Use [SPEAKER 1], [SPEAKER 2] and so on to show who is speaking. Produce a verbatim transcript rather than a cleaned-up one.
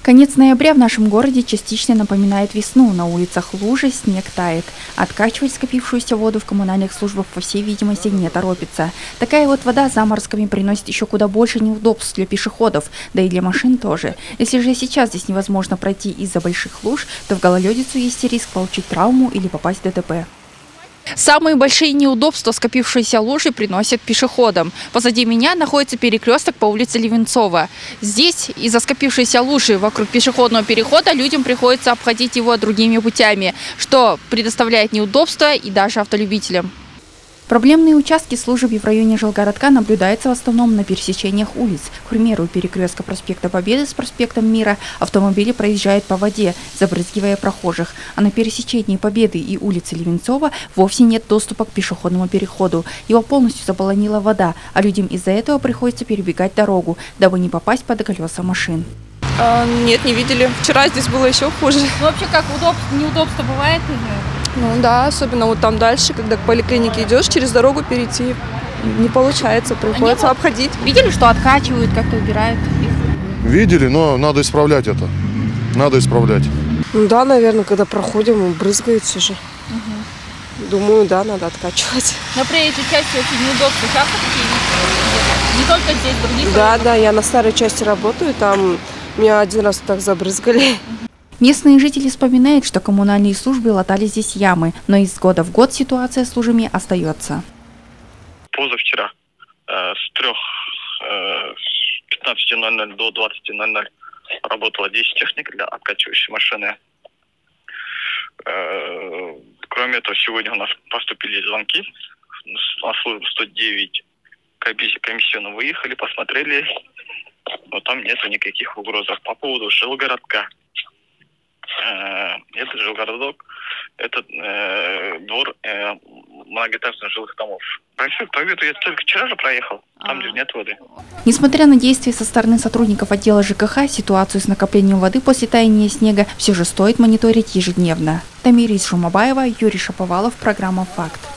[SPEAKER 1] Конец ноября в нашем городе частично напоминает весну. На улицах лужи, снег тает. Откачивать скопившуюся воду в коммунальных службах, по всей видимости, не торопится. Такая вот вода заморозками приносит еще куда больше неудобств для пешеходов, да и для машин тоже. Если же сейчас здесь невозможно пройти из-за больших луж, то в гололедицу есть риск получить травму или попасть в ДТП. Самые большие неудобства скопившиеся лужи приносят пешеходам. Позади меня находится перекресток по улице Левенцова. Здесь из-за скопившейся лужи вокруг пешеходного перехода людям приходится обходить его другими путями, что предоставляет неудобства и даже автолюбителям. Проблемные участки с лужами в районе жилгородка наблюдаются в основном на пересечениях улиц. К примеру, у перекрестка проспекта Победы с проспектом Мира автомобили проезжают по воде, забрызгивая прохожих. А на пересечении Победы и улицы Левенцова вовсе нет доступа к пешеходному переходу. Его полностью заполонила вода, а людям из-за этого приходится перебегать дорогу, дабы не попасть под колеса машин.
[SPEAKER 2] А, нет, не видели. Вчера здесь было еще хуже.
[SPEAKER 3] Ну, вообще, как удобство, неудобство бывает?
[SPEAKER 2] Ну да, особенно вот там дальше, когда к поликлинике идешь, через дорогу перейти не получается, приходится обходить.
[SPEAKER 3] Видели, что откачивают, как-то убирают их?
[SPEAKER 4] Видели, но надо исправлять это. Надо исправлять.
[SPEAKER 2] Ну да, наверное, когда проходим, брызгается же. Угу. Думаю, да, надо откачивать.
[SPEAKER 3] Но при этой части очень неудобства. Часто такие видите? Не только здесь, других.
[SPEAKER 2] Да, районах. Да, я на старой части работаю, там меня один раз так забрызгали.
[SPEAKER 1] Местные жители вспоминают, что коммунальные службы латали здесь ямы, но из года в год ситуация с лужами остается.
[SPEAKER 5] Позавчера э, с трех э, пятнадцати ноль ноль до двадцати ноль ноль работало десять техник для откачивающей машины. Э, кроме этого, сегодня у нас поступили звонки на службу сто девять. Комиссионно выехали, посмотрели, но там нету никаких угроз. По поводу жилгородка. Это жилгородок, это э, двор э, многоэтажных жилых домов. Проспект Победы я только вчера же проехал, там же нет воды.
[SPEAKER 1] Несмотря на действия со стороны сотрудников отдела ЖКХ, ситуацию с накоплением воды после таяния снега все же стоит мониторить ежедневно. Тамира Исшумабаева, Юрий Шаповалов, программа «Факт».